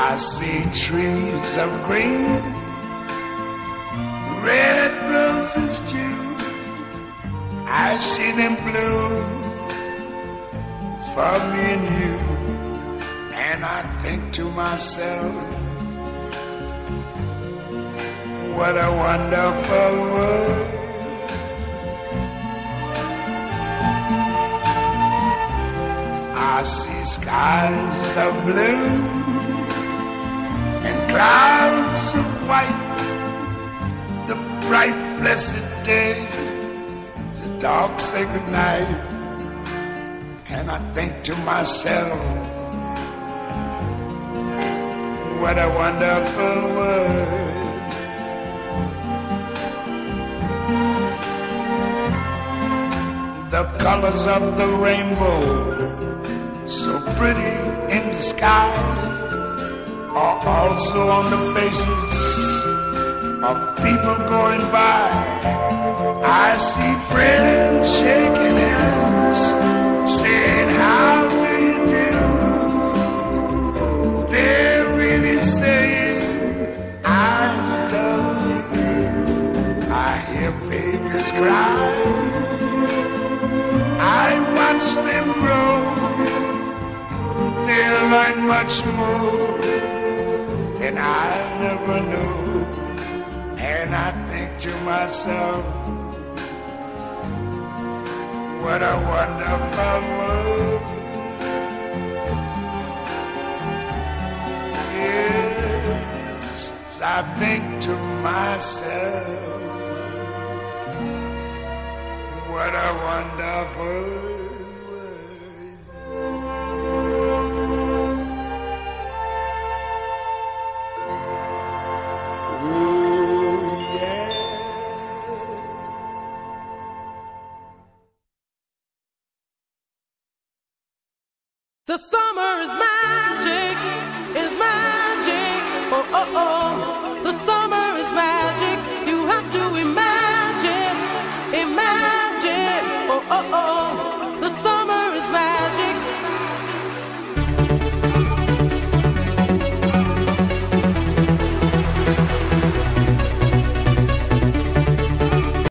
I see trees of green, red roses too. I see them bloom for me and you. And I think to myself, what a wonderful world. I see skies of blue and clouds of white, the bright blessed day, the dark sacred night. And I think to myself, what a wonderful world. The colors of the rainbow, so pretty in the sky, are also on the faces of people going by. I see friends shaking hands, saying, how do you do? They're really saying, I love you. I hear babies cry, I watch them grow. They'll learn much more than I never knew. And I think to myself, what a wonderful world. Yes, I think to myself, what a wonderful world. The summer is mine.